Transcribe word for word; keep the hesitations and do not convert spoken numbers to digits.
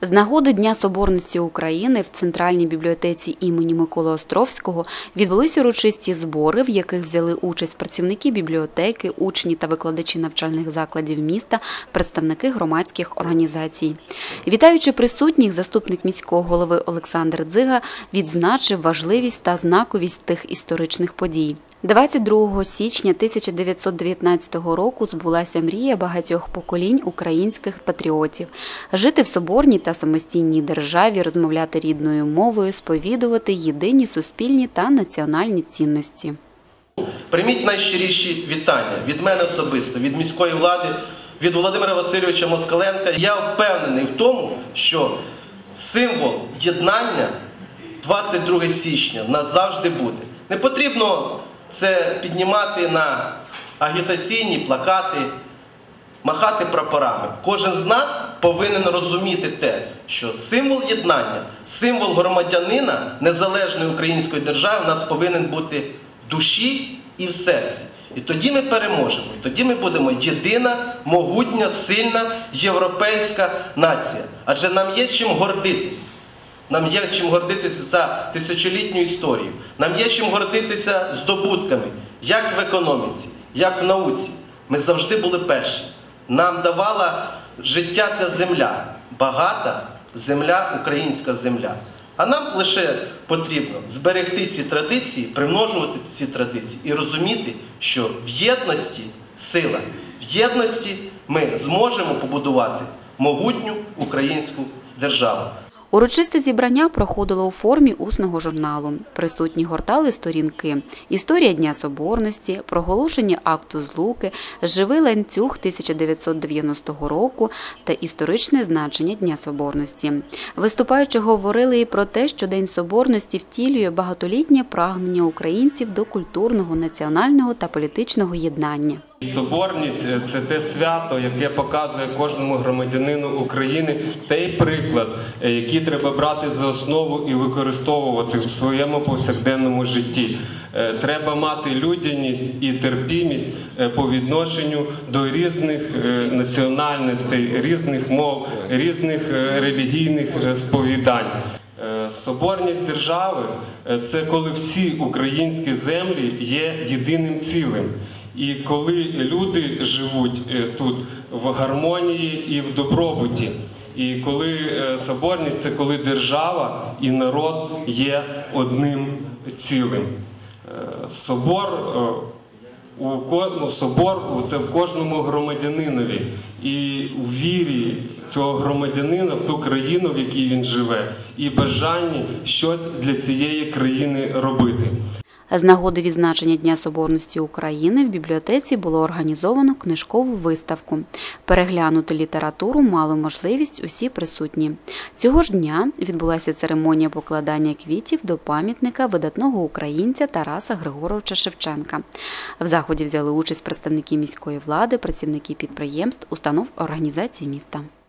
З нагоди Дня Соборності України в Центральній бібліотеці імені Миколи Островського відбулися урочисті збори, в яких взяли участь працівники бібліотеки, учні та викладачі навчальних закладів міста, представники громадських організацій. Вітаючи присутніх, заступник міського голови Олександр Дзига відзначив важливість та знаковість тих історичних подій. двадцять другого січня тисяча дев'ятсот дев'ятнадцятого року збулася мрія багатьох поколінь українських патріотів – жити в соборній та самостійній державі, розмовляти рідною мовою, сповідувати єдині суспільні та національні цінності. Прийміть найщиріші вітання від мене особисто, від міської влади, від Володимира Васильовича Москаленка. Я впевнений в тому, що символ єднання двадцять друге січня назавжди буде. Не потрібно це піднімати на агітаційні плакати, махати прапорами. Кожен з нас повинен розуміти те, що символ єднання, символ громадянина незалежної української держави у нас повинен бути в душі і в серці. І тоді ми переможемо, і тоді ми будемо єдина, могутня, сильна європейська нація. Адже нам є чим гордитись. Нам є чим гордитися за тисячолітню історію. Нам є чим гордитися здобутками, як в економіці, як в науці. Ми завжди були перші. Нам давала життя ця земля, багата земля, українська земля. А нам лише потрібно зберегти ці традиції, примножувати ці традиції і розуміти, що в єдності сила, в єдності ми зможемо побудувати могутню українську державу. Урочисте зібрання проходило у формі усного журналу. Присутні гортали сторінки «Історія Дня Соборності», проголошення акту злуки, «Живий ланцюг тисяча дев'ятсот дев'яностого року» та історичне значення Дня Соборності. Виступаючи говорили і про те, що День Соборності втілює багатолітнє прагнення українців до культурного, національного та політичного єднання. Соборність – це те свято, яке показує кожному громадянину України той приклад, який треба брати за основу і використовувати в своєму повсякденному житті. Треба мати людяність і терпімість по відношенню до різних національностей, різних мов, різних релігійних сповідань. Соборність держави – це коли всі українські землі є єдиним цілим. І коли люди живуть тут в гармонії і в добробуті. І коли соборність – це коли держава і народ є одним цілим. Собор, собор – це в кожному громадянинові. І в вірі цього громадянина в ту країну, в якій він живе, і бажанні щось для цієї країни робити. З нагоди відзначення Дня Соборності України в бібліотеці було організовано книжкову виставку. Переглянути літературу мали можливість усі присутні. Цього ж дня відбулася церемонія покладання квітів до пам'ятника видатного українця Тараса Григоровича Шевченка. В заході взяли участь представники міської влади, працівники підприємств, установ організацій міста.